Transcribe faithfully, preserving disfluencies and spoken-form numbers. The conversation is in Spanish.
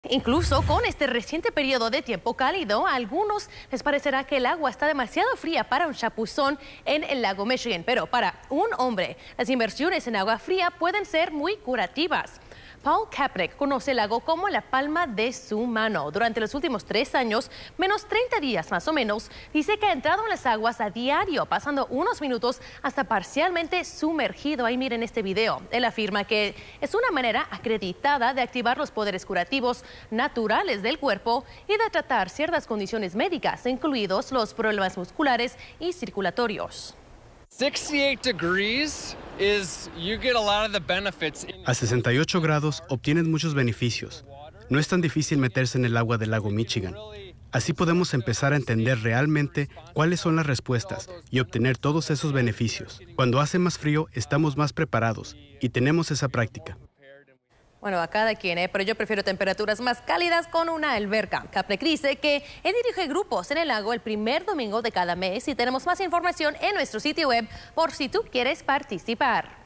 Incluso con este reciente periodo de tiempo cálido, a algunos les parecerá que el agua está demasiado fría para un chapuzón en el lago Michigan, pero para un hombre, las inversiones en agua fría pueden ser muy curativas. Paul Kapnick conoce el lago como la palma de su mano. Durante los últimos tres años, menos treinta días más o menos, dice que ha entrado en las aguas a diario, pasando unos minutos hasta parcialmente sumergido. Ahí miren este video. Él afirma que es una manera acreditada de activar los poderes curativos naturales del cuerpo y de tratar ciertas condiciones médicas, incluidos los problemas musculares y circulatorios. A sesenta y ocho grados obtienes muchos beneficios. No es tan difícil meterse en el agua del lago Michigan. Así podemos empezar a entender realmente cuáles son las respuestas y obtener todos esos beneficios. Cuando hace más frío, estamos más preparados y tenemos esa práctica. Bueno, a cada quien, ¿eh? Pero yo prefiero temperaturas más cálidas con una alberca. Kapnick dice que él dirige grupos en el lago el primer domingo de cada mes y tenemos más información en nuestro sitio web por si tú quieres participar.